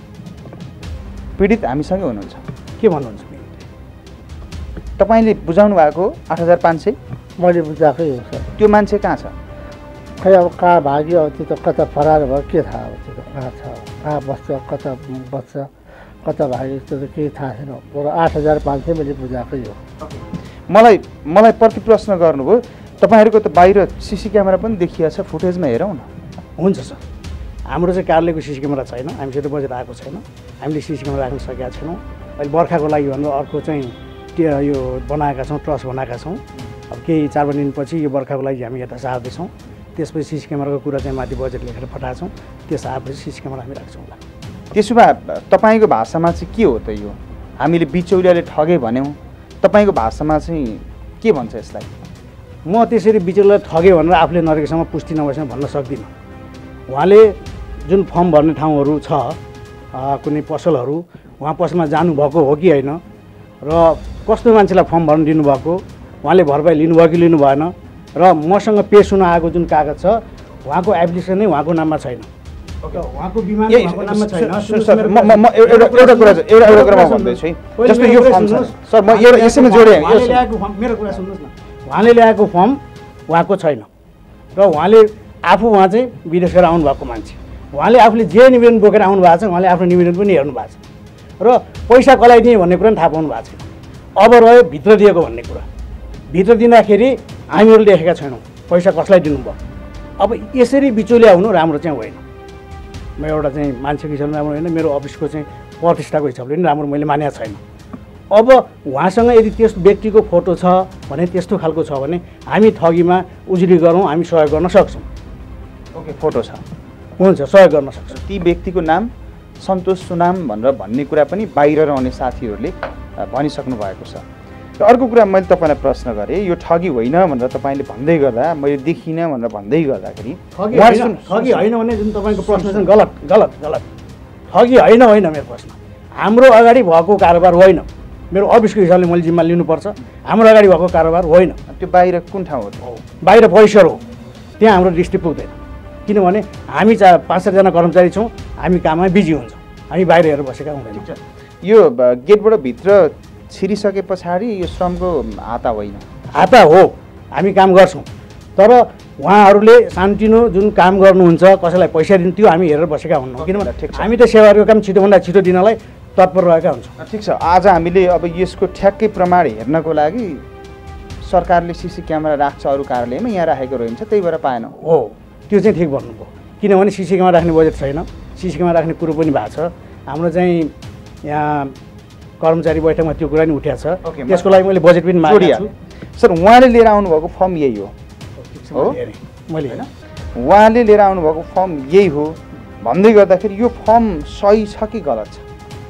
पीडित हामीसँगै हुनुहुन्छ। के भन्नुहुन्छ? तपाईँले बुझाउनु भएको आठ हजार पाँच सय मैले बुझाएकै हो सर। त्यो मान्छे कहाँ छ? खै अब कहाँ भाग्यो, अब त्यो त कता फरार भयो के थाहा अब, त्यो त कहाँ छ, कहाँ बस्छ, कता बस्छ, कता भाग्यो, त्यो त केही थाहा छैन। बरु आठ हजार पाँच सय मैले बुझाएकै हो। मलाई मलाई प्रति प्रश्न गर्नुभयो। तपाईँहरूको त बाहिर सिसी क्यामेरा पनि देखिएको छ, फुटेजमा हेरौँ न। हुन्छ सर, हाम्रो चाहिँ कार्यालयको सिसी क्यामेरा छैन, हामीसित बजेट आएको छैन, हामीले सिसी क्यामेरा राख्न सकेका छैनौँ। अहिले बर्खाको लागि भनेर अर्को चाहिँ यो बनाएका छौँ, ट्रस बनाएका छौँ। अब केही चार पाँच दिनपछि यो बर्खाको लागि हामी यता सार्दैछौँ। त्यसपछि सिसी क्यामेराको कुरा चाहिँ माथि बजेट लेखेर पठाएको छौँ, त्यस आएपछि सिसी क्यामेरा हामी राख्छौँ होला। त्यसो भए तपाईँको भाषामा चाहिँ के हो त यो? हामीले बिचौलियाले ठगे भन्यौँ, तपाईँको भाषामा चाहिँ के भन्छ यसलाई? म त्यसरी बिचौलियाले ठगे भनेर आफूले नरेकोसम्म पुष्टि नभएसम्म भन्न सक्दिनँ। उहाँले जुन फर्म भर्ने ठाउँहरू छ, कुनै पसलहरू, उहाँ पसलमा जानुभएको हो कि होइन र कस्तो मान्छेलाई फर्म भर्न दिनुभएको, उहाँले भरपाई लिनुभयो कि लिनु भएन, र मसँग पेस हुन आएको जुन कागज छ उहाँको एप्लिकेसन नै उहाँको नाममा छैन। उहाँको बिमा उहाँको नाममा छैन। सर म म एउटा एउटा कुरा एउटा एउटा कुरा म भन्दैछु है, जस्तो यो फर्म छ सर, म यो यसैमा जोडेँ। उहाँले ल्याएको फर्म, मेरो कुरा सुन्नुहोस् न, उहाँले ल्याएको फर्म उहाँको छैन र उहाँले आफू उहाँ चाहिँ विदेश गरेर आउनुभएको मान्छे उहाँले आफूले जे निवेदन बोकेर आउनु भएको छ उहाँले आफ्नो निवेदन पनि हेर्नु भएको छ र पैसा कसलाई दिने भन्ने कुरा पनि थाहा पाउनु भएको छैन। अब रह्यो भित्र दिएको भन्ने कुरा। भित्र दिँदाखेरि हामीहरू लेखेका छैनौँ पैसा कसलाई दिनुभयो। अब यसरी बिचौलिया हुनु राम्रो चाहिँ होइन। म एउटा चाहिँ मान्छेको हिसाबले राम्रो होइन, मेरो अफिसको चाहिँ प्रतिष्ठाको हिसाबले पनि राम्रो मैले मानेको छैन। अब उहाँसँग यदि त्यस व्यक्तिको फोटो छ भने त्यस्तो खालको छ भने हामी ठगीमा उजुरी गरौँ, हामी सहयोग गर्न सक्छौँ। ओके, फोटो छ, हुन्छ, सहयोग गर्न सक्छौँ। ती व्यक्तिको नाम सन्तोष सुनाम भनेर भन्ने कुरा पनि बाहिर रहने साथीहरूले भनिसक्नु भएको छ। र अर्को कुरा मैले तपाईँलाई प्रश्न गरेँ, यो ठगी होइन भनेर तपाईँले भन्दै गर्दा मैले देखिनँ भनेर भन्दै गर्दाखेरि ठगी होइन ठगी होइन भने जुन तपाईँको प्रश्न चाहिँ गलत गलत गलत ठगी होइन होइन मेरो प्रश्न। हाम्रो अगाडि भएको कारोबार होइन, मेरो अफिसको हिसाबले मैले जिम्मा लिनुपर्छ। हाम्रो अगाडि भएको कारोबार होइन। त्यो बाहिर कुन ठाउँ हो? बाहिर परिसर हो, त्यहाँ हाम्रो दृष्टि पुग्दैन। किनभने हामी चा पाँच सातजना कर्मचारी छौँ, हामी काममा बिजी हुन्छौँ, हामी बाहिर हेरेर बसेका हुँदैनौँ। यो गेटबाट भित्र छिरिसके पछाडि यो श्रमको हाता होइन, हाता हो, हामी काम गर्छौँ। तर उहाँहरूले सानोतिनो जुन काम गर्नुहुन्छ कसैलाई पैसा दिनु त्यो हामी हेरेर बसेका हुन्नौँ। किनभने हामी त सेवाहरूको काम छिटोभन्दा छिटो दिनलाई तत्पर रहेका हुन्छौँ। ठिक छ, आज हामीले अब यसको ठ्याक्कै प्रमाण हेर्नको लागि सरकारले सिसी क्यामेरा राख्छ अरू कार्यालयमा, यहाँ राखेको रहन्छ, त्यही भएर पाएनौँ। हो, त्यो चाहिँ ठिक भन्नुभयो। किनभने सिसी क्यामेरा राख्ने बजेट छैन, सिसी क्यामेरा राख्ने कुरो पनि भएको छ। हाम्रो चाहिँ यहाँ कर्मचारी बैठकमा त्यो कुरा नि उठ्या छ। त्यसको लागि मैले बजेट पनि मागेको छु। सर, उहाँले लिएर आउनुभएको फर्म यही हो हो मैले होइन, उहाँले लिएर आउनुभएको फर्म यही हो भन्दै गर्दाखेरि यो फर्म सही छ कि गलत छ?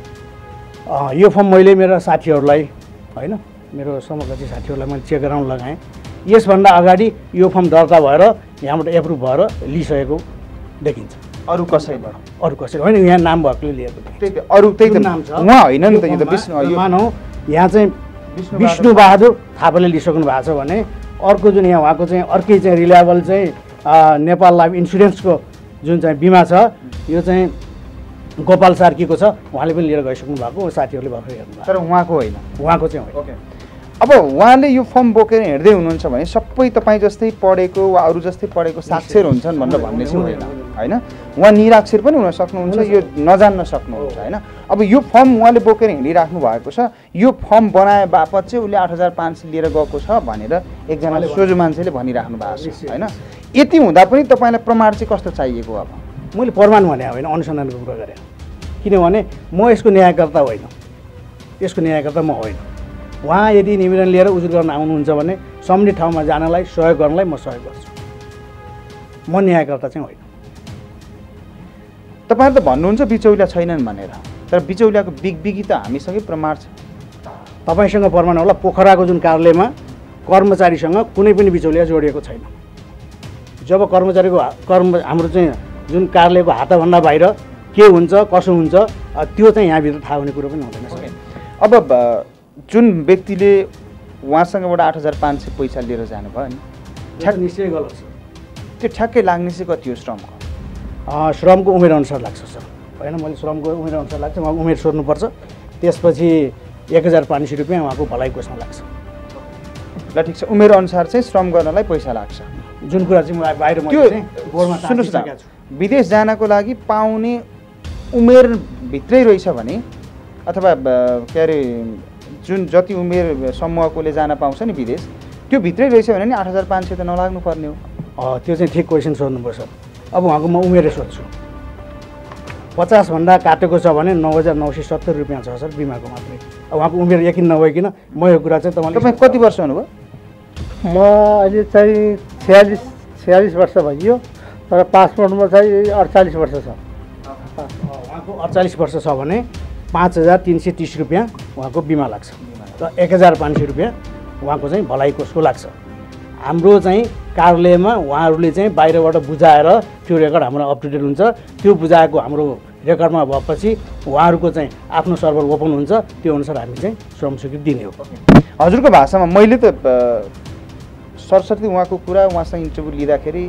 यो फर्म मैले मेरो साथीहरूलाई होइन, मेरो समकक्षी साथीहरूलाई मैले चेक गराउन लगाएँ। यसभन्दा अगाडि यो फर्म दर्ता भएर यहाँबाट एप्रुभ भएर लिइसकेको देखिन्छ। अरू कसैबाट? अरू कसै होइन, यहाँ नाम भएकोले लिएको। त्यही त, अरू त्यही त नाम छ, उहाँ होइन नि त। यो त विष्णु, मानौ यहाँ चाहिँ विष्णु बहादुर थापाले लिइसक्नु भएको छ भने अर्को जुन यहाँ उहाँको चाहिँ अर्कै चाहिँ रिलायबल चाहिँ नेपाल लाइफ इन्सुरेन्सको जुन चाहिँ बिमा छ यो चाहिँ गोपाल सार्कीको छ, उहाँले पनि लिएर गइसक्नु भएको, साथीहरूले भर्खर हेर्नु भएको। तर उहाँको होइन, उहाँको चाहिँ होइन। ओके, अब उहाँले यो फर्म बोकेर हिँड्दै हुनुहुन्छ भने सबै तपाईँ जस्तै पढेको वा अरू जस्तै पढेको साक्षर हुन्छन् भनेर भन्ने चाहिँ होइन होइन। उहाँ निराक्षर पनि हुन सक्नुहुन्छ, यो नजान्न सक्नुहुन्छ होइन। अब यो फर्म उहाँले बोकेर हिँडिराख्नु भएको छ, यो फर्म बनाए बापत चाहिँ उसले आठ हजार पाँच सय लिएर गएको छ भनेर एकजना सोझो मान्छेले भनिराख्नु भएको छ होइन। यति हुँदा पनि तपाईँलाई प्रमाण चाहिँ कस्तो चाहिएको? अब मैले प्रमाण भने होइन, अनुसन्धानको कुरा गरेँ। किनभने म यसको न्यायकर्ता होइन, यसको न्यायकर्ता म होइन। उहाँ यदि निवेदन लिएर उजुर गर्न आउनुहुन्छ भने सम्बन्धित ठाउँमा जानलाई सहयोग गर्नलाई म सहयोग गर्छु, म न्यायकर्ता चाहिँ होइन। तपाईँहरू त भन्नुहुन्छ बिचौलिया छैनन् भनेर, तर बिचौलियाको बिगबिगी त हामीसँगै प्रमाण छ। तपाईँसँग प्रमाण होला, पोखराको जुन कार्यालयमा कर्मचारीसँग कुनै पनि बिचौलिया जोडिएको छैन। जब कर्मचारीको कर्म हाम्रो चाहिँ जुन कार्यालयको हातभन्दा बाहिर के हुन्छ कसो हुन्छ त्यो चाहिँ यहाँभित्र थाहा हुने कुरो पनि हुँदैन। अब जुन व्यक्तिले उहाँसँगबाट आठ हजार पाँच सय पैसा लिएर जानुभयो नि, ठ्याक निश्चय गलत छ। त्यो ठ्याक्कै लाग्ने चाहिँ कति हो श्रमको? श्रमको उमेर अनुसार लाग्छ सर, होइन मैले श्रमको उमेर अनुसार लाग्छ, उहाँको उमेर सोध्नुपर्छ। त्यसपछि एक हजार पाँच सय रुपियाँ उहाँको भलाइ कोषमा लाग्छ। ल ठिक छ, उमेर अनुसार चाहिँ श्रम गर्नलाई पैसा लाग्छ। जुन कुरा चाहिँ म बाहिर त्यो सुन्नुहोस् न, विदेश जानको लागि पाउने उमेरभित्रै रहेछ भने अथवा के अरे जुन जति उमेर समूहकोले जान पाउँछ नि विदेश, त्यो भित्रै रहेछ भने नि आठ हजार पाँच सय त नलाग्नु पर्ने हो। त्यो चाहिँ ठिक क्वेसन सोध्नुपर्छ। अब उहाँको म उमेरै सोध्छु, पचासभन्दा काटेको छ भने नौ हजार नौ सय सत्तर रुपियाँ छ सर बिमाको मात्रै। अब उहाँको उमेर यकिन नभइकन म यो कुरा चाहिँ तपाईँले तपाईँ कति वर्ष हुनुभयो? म अहिले चाहिँ छयालिस छयालिस वर्ष भइयो, तर पासपोर्टमा चाहिँ अडचालिस वर्ष छ। उहाँको अडचालिस वर्ष छ भने पाँच हजार तिन सय तिस रुपियाँ उहाँको बिमा लाग्छ र एक हजार पाँच सय रुपियाँ उहाँको चाहिँ भलाइ कोषको लाग्छ। हाम्रो चाहिँ कार्यालयमा उहाँहरूले चाहिँ बाहिरबाट बुझाएर त्यो रेकर्ड हाम्रो अप टु डेट हुन्छ। त्यो बुझाएको हाम्रो रेकर्डमा भएपछि उहाँहरूको चाहिँ आफ्नो सर्भर ओपन हुन्छ, त्यो अनुसार हामी चाहिँ श्रम स्वीकृति दिने हो। हजुरको भाषामा मैले त सरस्वती उहाँको कुरा उहाँसँग इन्टरभ्यू लिँदाखेरि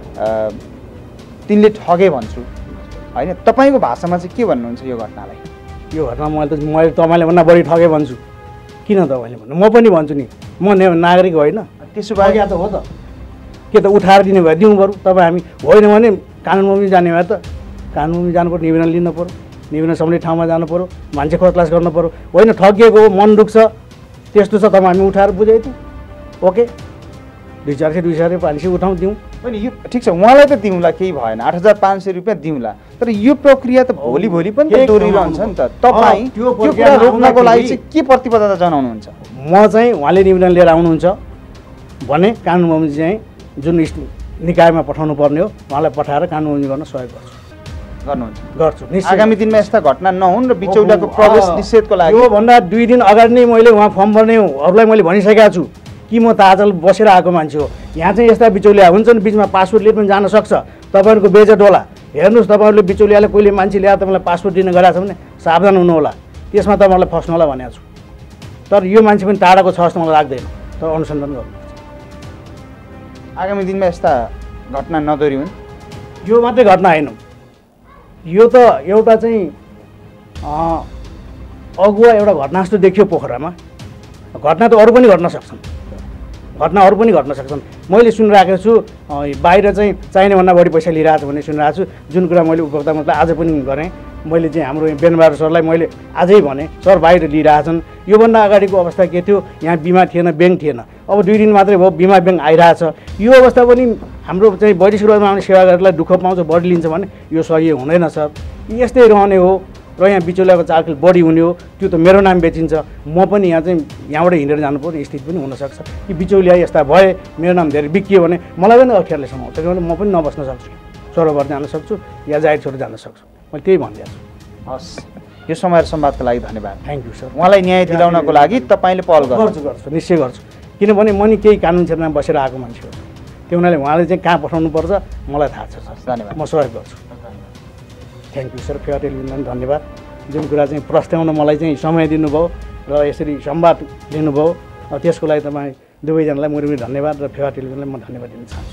तिनले ठगे भन्छु होइन, तपाईँको भाषामा चाहिँ के भन्नुहुन्छ यो घटनालाई? यो घटना मैले त मैले तपाईँले भन्दा बढी ठगे भन्छु। किन तपाईँले भन्नु, म पनि भन्छु नि, म नागरिक होइन। त्यसो भए त हो त के त उठाएर दिने भए दिउँ बरु, तपाईँ हामी होइन भने कानुनमा पनि जाने भए त कानुन जानु पऱ्यो, निवेदन लिनु पऱ्यो, निवेदन सम्बन्धी ठाउँमा जानु पऱ्यो, मान्छे खोजतलास गर्नु पऱ्यो। होइन ठगिएको हो, मन दुख्छ, त्यस्तो छ तपाईँ हामी उठाएर बुझाइदिउँ। ओके, दुई चार सय दुई सय पाँच सय उठाउँ दिउँ। होइन यो ठिक छ, उहाँलाई त दिउँला, केही भएन, आठ हजार पाँच सय रुपियाँ दिउँला। तर यो प्रक्रिया त भोलि भोलि पनि त दोहोरिरहन्छ नि त। तपाईँ त्यो कुरा रोक्नको लागि चाहिँ के प्रतिबद्धता जनाउनुहुन्छ? म चाहिँ उहाँले निवेदन लिएर आउनुहुन्छ भने कानुन बमोजिम चाहिँ जुन निकायमा पठाउनु पर्ने हो उहाँलाई पठाएर कानुन बमोजिम गर्न सहयोग गर्छु गर्नुहुन्छ गर्छु निश्चय। आगामी दिनमा यस्ता घटना नहुन् र बिचौलियाको प्रवेश निषेधको लागि योभन्दा दुई दिन अगाडि नै मैले उहाँ फर्म भर्ने अरूलाई मैले भनिसकेको छु कि म ताजल बसेर आएको मान्छे हो। यहाँ चाहिँ यस्ता बिचौलिया हुन्छन्, बिचमा पासपोर्ट लिएर पनि जान सक्छ। तपाईँहरूको बेजट होला, हेर्नुहोस् तपाईँहरूले बिचौलियाले कोहीले मान्छे ल्याएर तपाईँलाई पासपोर्ट दिन गराएको छ भने सावधान हुनु होला, त्यसमा तपाईँहरूलाई फस्नु होला भनेको छु। तर यो मान्छे पनि टाढाको छ जस्तो मलाई लाग्दैन, तर अनुसन्धान गर्नुपर्छ। आगामी दिनमा यस्ता घटना नदोहोरिउन्। यो मात्रै घटना होइन, यो त एउटा चाहिँ अगुवा एउटा घटना जस्तो देखियो पोखरामा। घटना त अरू पनि घट्न सक्छन्, घटना अरू पनि घट्न सक्छन्। मैले सुनिरहेको छु बाहिर चाहिँ चाहिने भन्दा बढी पैसा लिइरहेको छ भन्ने सुनिरहेको छु। जुन कुरा मैले उपभोक्ता मतलब आज पनि गरेँ, मैले चाहिँ हाम्रो बेनबहादुर सरलाई मैले आजै भने सर बाहिर लिइरहेछन्। योभन्दा अगाडिको अवस्था के थियो, यहाँ बिमा थिएन, ब्याङ्क थिएन। अब दुई दिन मात्रै भयो बिमा ब्याङ्क आइरहेछ। यो अवस्था पनि हाम्रो चाहिँ वैदेशिक रोजमा आउने सेवाग्राहीलाई दुःख पाउँछ, बढी लिन्छ भने यो सही हुँदैन सर। यस्तै रहने हो र यहाँ बिचौलियाको चालखेल बढी हुने हो। त्यो त मेरो नाम बेचिन्छ, म पनि यहाँ चाहिँ यहाँबाट हिँडेर जानुपर्ने स्थिति पनि हुनसक्छ कि बिचौलिया यस्ता भए मेरो नाम धेरै बिकियो भने मलाई पनि अप्ठ्यारोले समाउँछ, किनभने म पनि नबस्न सक्छु, सरोवर जान सक्छु या जाहिर छोडेर जान सक्छु। मैले त्यही भनिदिएको छु। हस्, यो समय र संवादको लागि धन्यवाद। Thank you sir. उहाँलाई न्याय दिलाउनको लागि तपाईँले पहल गर्छु गर्छु निश्चय गर्छु, किनभने म नि केही कानुन क्षेत्रमा बसेर आएको मान्छे हो। त्यो हुनाले उहाँले चाहिँ कहाँ पठाउनु पर्छ मलाई थाहा छ सर। धन्यवाद, म सहयोग गर्छु। Thank you sir. फेयर टेलिभिजनलाई धन्यवाद, जुन कुरा चाहिँ प्रस्ताउन मलाई चाहिँ समय दिनुभयो र यसरी संवाद लिनुभयो, त्यसको लागि तपाईँ दुवैजनालाई मुरी धन्यवाद र फेयर टेलिभिजनलाई म धन्यवाद दिन चाहन्छु।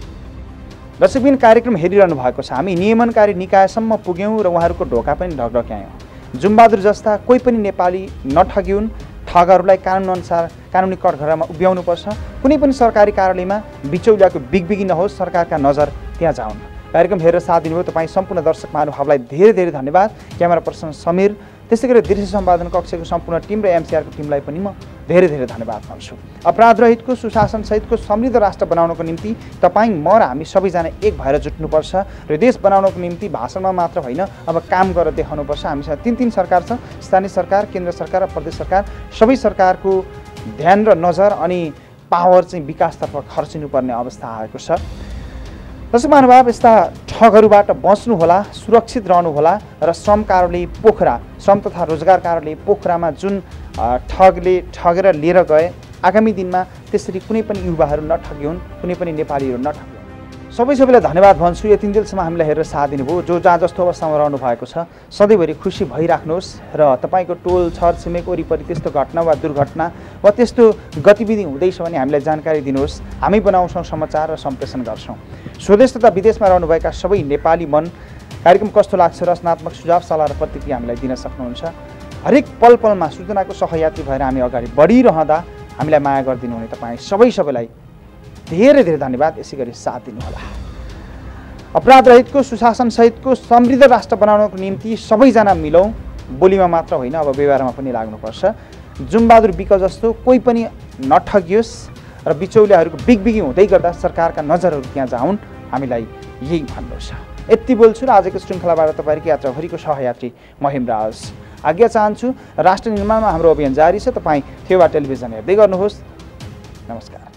दर्शकबिन भएको हेरिरहनु भएको छ। हामी नियमनकारी निकायसम्म पुग्यौँ र उहाँहरूको ढोका पनि ढकढक्यायौँ। जुम्बहादुर जस्ता कोही पनि नेपाली नठगिउन्, ठगहरूलाई कानुनअनुसार कानुनी कठघरामा उभ्याउनुपर्छ। कुनै पनि सरकारी कार्यालयमा बिचौलियाको बिगबिगी नहोस्, सरकारका नजर त्यहाँ जाउन्। कार्यक्रम हेरेर साथ दिनुभयो तपाईँ सम्पूर्ण दर्शक महानुभावलाई धेरै धेरै धन्यवाद। क्यामेरा पर्सन समीर, त्यस्तै गरी दृश्य सम्पादन कक्षको सम्पूर्ण टिम र एमसिआरको टिमलाई पनि म धेरै धेरै धन्यवाद भन्छु। अपराधरहितको सुशासनसहितको समृद्ध राष्ट्र बनाउनको निम्ति तपाईँ म र हामी सबैजना एक भएर जुट्नुपर्छ र देश बनाउनको निम्ति भाषणमा मात्र होइन, अब काम गरेर देखाउनुपर्छ। हामीसँग तिन तिन सरकार छ, स्थानीय सरकार, केन्द्र सरकार र प्रदेश सरकार। सबै सरकारको ध्यान र नजर अनि पावर चाहिँ विकासतर्फ खर्चिनुपर्ने अवस्था आएको छ। दर्शक महानुभाव, यस्ता ठगहरूबाट बच्नुहोला, सुरक्षित रहनुहोला र श्रम कार्यालय पोखरा, श्रम तथा रोजगार कार्यालय पोखरामा जुन ठगले ठगेर लिएर गए, आगामी दिनमा त्यसरी कुनै पनि युवाहरू नठगिउन्, कुनै पनि नेपालीहरू नठगिउन्। सबै सबैलाई धन्यवाद भन्छु। यति दिनसम्म हामीलाई हेरेर साथ दिनुभयो। जो जहाँ जस्तो अवस्थामा रहनु भएको छ सधैँभरि खुसी भइराख्नुहोस् र तपाईँको टोल छर छिमेक वरिपरि त्यस्तो घटना वा दुर्घटना वा त्यस्तो गतिविधि हुँदैछ भने हामीलाई जानकारी दिनुहोस्। हामी बनाउँछौँ समाचार र सम्प्रेषण गर्छौँ। स्वदेश तथा विदेशमा रहनुभएका सबै नेपाली मन कार्यक्रम कस्तो लाग्छ, रचनात्मक सुझाव सल्लाह र प्रतिक्रिया हामीलाई दिन सक्नुहुन्छ। हरेक पल पलमा सूचनाको सहयात्री भएर हामी अगाडि बढिरहँदा हामीलाई माया गरिदिनु हुने तपाईँ सबै सबैलाई धेरै धेरै धन्यवाद। यसै गरी साथ दिनुहोला। अपराधरहितको सुशासनसहितको समृद्ध राष्ट्र बनाउनको निम्ति सबैजना मिलौँ, बोलीमा मात्र होइन अब व्यवहारमा पनि लाग्नुपर्छ। जुम्बहादुर बिक जस्तो कोही पनि नठगियोस् र बिचौलियाहरूको बिगबिगी हुँदै गर्दा सरकारका नजरहरू त्यहाँ जाउन्, हामीलाई यही भन्नु छ। यति बोल्छु र आजको श्रृङ्खलाबाट तपाईँहरूको यात्राभरिको सहयात्री म हेमराज आज्ञा चाहन्छु। राष्ट्र निर्माणमा हाम्रो अभियान जारी छ। तपाईँ फेवा टेलिभिजन हेर्दै गर्नुहोस्। नमस्कार।